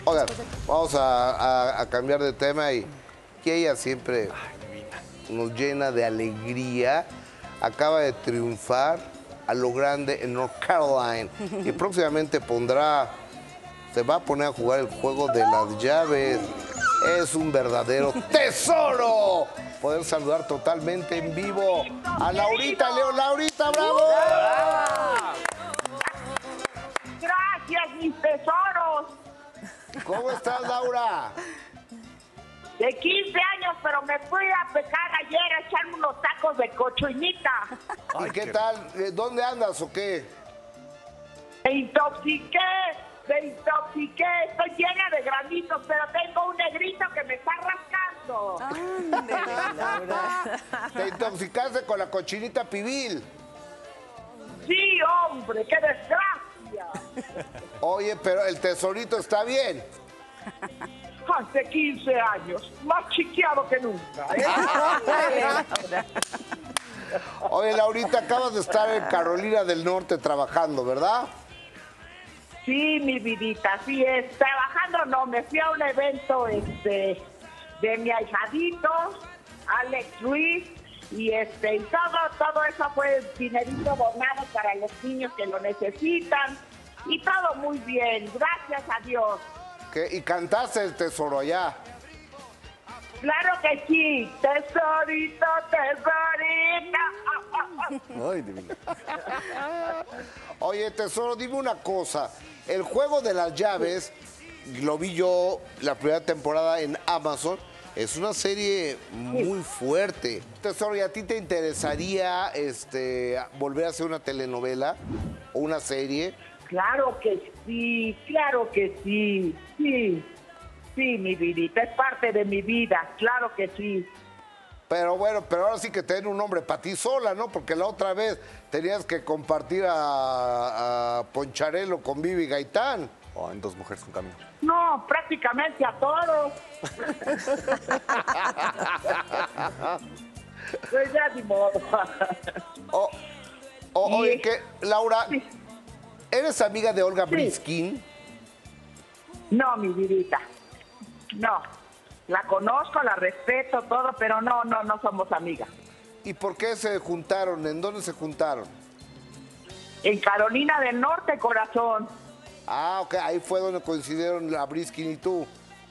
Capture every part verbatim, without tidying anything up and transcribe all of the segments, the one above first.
Oigan, vamos a, a, a cambiar de tema y que ella siempre nos llena de alegría. Acaba de triunfar a lo grande en North Carolina y próximamente pondrá, se va a poner a jugar el juego de las llaves. Es un verdadero tesoro poder saludar totalmente en vivo a Laurita León. Laurita, bravo. Gracias, mis tesoros. ¿Cómo estás, Laura? De quince años, pero me fui a pecar ayer a echarme unos tacos de cochinita. ¿Y qué tal? ¿Dónde andas o qué? Me intoxiqué, me intoxiqué. Estoy llena de granitos, pero tengo un negrito que me está rascando. Ándale, Laura. Te intoxicaste con la cochinita pibil. Sí, hombre, qué desgracia. Oye, pero el tesorito está bien. Hace quince años, más chiqueado que nunca. ¿eh? Oye, Laurita, acabas de estar en Carolina del Norte trabajando, ¿verdad? Sí, mi vidita, así es. Trabajando no, me fui a un evento este, de mi ahijadito, Alex Ruiz, y este, y todo, todo eso fue dinerito donado para los niños que lo necesitan, y todo muy bien, gracias a Dios. ¿Qué? ¿Y cantaste el tesoro allá? Claro que sí, tesorito, tesorito. Ah, ah, ah. Ay, divino. Oye, tesoro, dime una cosa. El juego de las llaves, lo vi yo la primera temporada en Amazon, es una serie muy fuerte. Tesoro, ¿y a ti te interesaría este, volver a hacer una telenovela o una serie? Claro que sí, claro que sí, sí, sí, mi vidita, es parte de mi vida, claro que sí. Pero bueno, pero ahora sí que tener un nombre para ti sola, ¿no? Porque la otra vez tenías que compartir a, a Poncharelo con Vivi Gaitán. Oh, en Dos Mujeres Un Camino. No, prácticamente a todos. Pues ya ni modo. Oh, oh, Y- oye, que, Laura, Sí. ¿eres amiga de Olga Sí. Briskin? No, mi vidita, no. La conozco, la respeto, todo, pero no, no, no somos amigas. ¿Y por qué se juntaron? ¿En dónde se juntaron? En Carolina del Norte, corazón. Ah, ok, ahí fue donde coincidieron la Briskin y tú.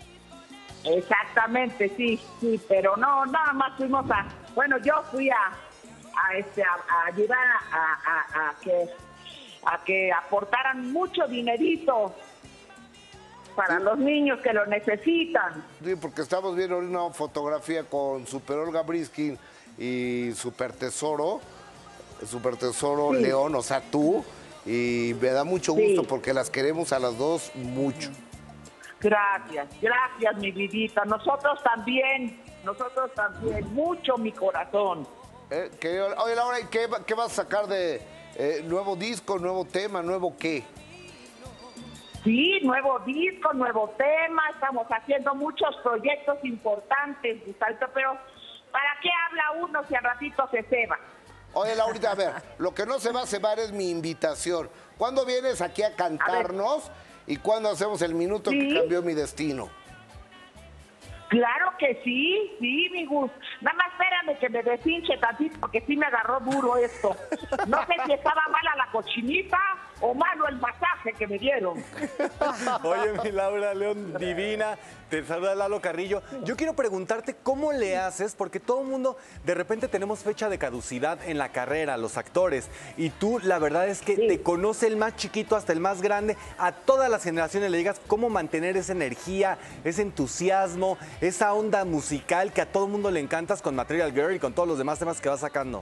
Exactamente, sí, sí, pero no, nada más fuimos a, bueno, yo fui a, a este, a, a ayudar a, a- a que, a que aportaran mucho dinerito para los niños que lo necesitan. Sí, porque estamos viendo una fotografía con Super Olga Briskin y Super Tesoro, Super Tesoro Sí. León, o sea, tú, y me da mucho Sí. gusto porque las queremos a las dos mucho. Gracias, gracias, mi vidita. Nosotros también, nosotros también, mucho mi corazón. Eh, querido- oye, Laura, ¿y qué, va- qué vas a sacar de eh, nuevo disco, nuevo tema, nuevo qué? Sí, nuevo disco, nuevo tema, estamos haciendo muchos proyectos importantes, Gustavo, pero ¿para qué habla uno si al ratito se ceba? Oye, Laurita, a ver, lo que no se va a cebar es mi invitación. ¿Cuándo vienes aquí a cantarnos y cuándo hacemos el minuto Sí. que cambió mi destino? Claro que sí, sí, mi Gus. Nada más espérame que me deshinche tantito porque sí me agarró duro esto. No sé si estaba mala la cochinita o malo el masaje que me dieron. Oye, mi Laura León, divina, te saluda Lalo Carrillo. Yo quiero preguntarte cómo le haces, porque todo el mundo, de repente tenemos fecha de caducidad en la carrera, los actores, y tú la verdad es que Sí. te conoce el más chiquito hasta el más grande, a todas las generaciones le digas cómo mantener esa energía, ese entusiasmo, esa onda musical que a todo el mundo le encantas con Material Girl y con todos los demás temas que vas sacando.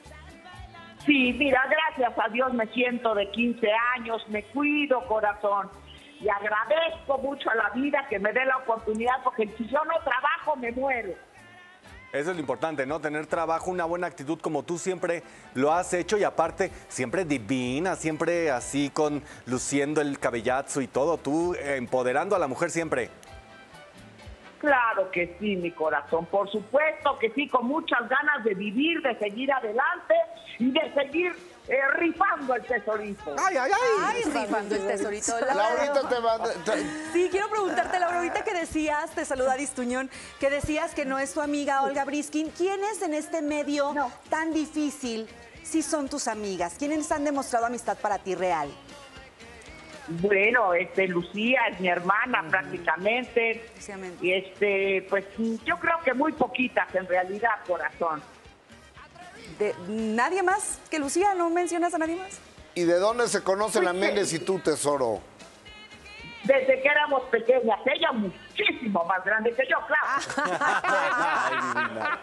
Sí, mira, gracias a Dios me siento de quince años, me cuido, corazón. Y agradezco mucho a la vida que me dé la oportunidad, porque si yo no trabajo, me muero. Eso es lo importante, ¿no? Tener trabajo, una buena actitud como tú siempre lo has hecho y aparte siempre divina, siempre así con luciendo el cabellazo y todo, tú eh, empoderando a la mujer siempre. Claro que sí, mi corazón, por supuesto que sí, con muchas ganas de vivir, de seguir adelante y de seguir eh, rifando el tesorito. ¡Ay, ay, ay! Ay, rifando el tesorito. Laurita te manda... te- Sí, quiero preguntarte ahorita que decías, te saluda Distuñón, que decías que no es tu amiga Olga Briskin, ¿quiénes en este medio No. tan difícil sí son tus amigas? ¿Quiénes han demostrado amistad para ti real? Bueno, este, Lucía es mi hermana prácticamente. Precisamente. Y este, pues yo creo que muy poquitas en realidad, corazón. De, ¿Nadie más que Lucía? ¿No mencionas a nadie más? ¿Y de dónde se conocen la Pues, Méndez y tú, tesoro? Desde que éramos pequeñas, ella muchísimo más grande que yo, claro. Ay, divina.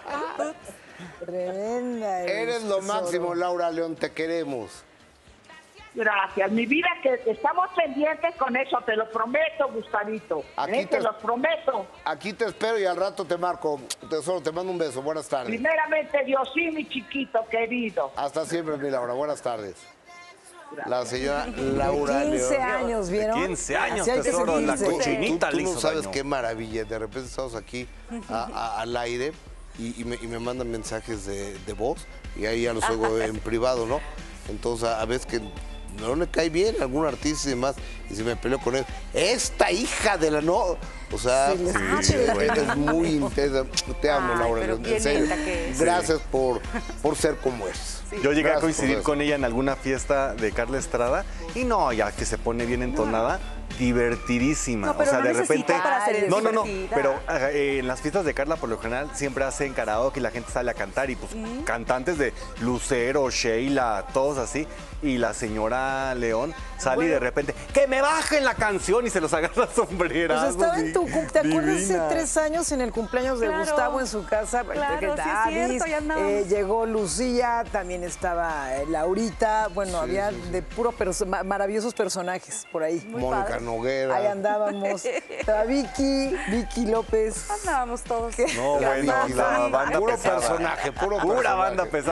Tremenda. Eres lo tesoro. máximo, Laura León, te queremos. Gracias, mi vida, que que estamos pendientes con eso, te lo prometo, Gustavito. Aquí ¿eh? te- Te lo prometo. Aquí te espero y al rato te marco. Tesoro, te mando un beso. Buenas tardes. Primeramente, Dios, sí, mi chiquito querido. Hasta siempre, mi Laura. Buenas tardes. La señora Laura quince León. años, ¿vieron? quince años, Así hay que tesoro, la seguirse. cochinita Tú, le tú no hizo sabes daño. qué maravilla. De repente estamos aquí a- a- al aire y, y me, y me mandan mensajes de, de voz y ahí ya los oigo en privado, ¿no? Entonces, a veces que no le cae bien a algún artista y demás, y se me peleó con él. Esta hija de la no. O sea, Sí, les sí, habla. bueno, es muy intensa. Te amo, Ay, Laura. pero León, bien en serio. linda que es. Gracias por, por ser como es. Yo llegué a Gracias coincidir por eso. con ella en alguna fiesta de Carla Estrada y no, ya que se pone bien entonada, divertidísima. No, pero o sea, no de necesita repente. para ser no, no, no. divertida. Pero eh, en las fiestas de Carla, por lo general, siempre hacen karaoke y la gente sale a cantar. Y pues cantantes de Lucero, Sheila, todos así. Y la señora León sale y de repente, ¡que me bajen la canción! Y se los agarra Pues sombrerazos. estaba en tu cum- ¿te acuerdas hace Divina. tres años en el cumpleaños de Claro. Gustavo en su casa? Claro, Que sí es Davis, cierto, ya andábamos. eh, llegó Lucía, también estaba eh, Laurita, bueno, había de puro perso- ma- maravillosos personajes por ahí. Mónica padre. Noguera. Ahí andábamos. Estaba Vicky, Vicky López. Andábamos todos. No, bueno, Vicky, la banda puro pesada. personaje, puro Pura personaje. banda pesada.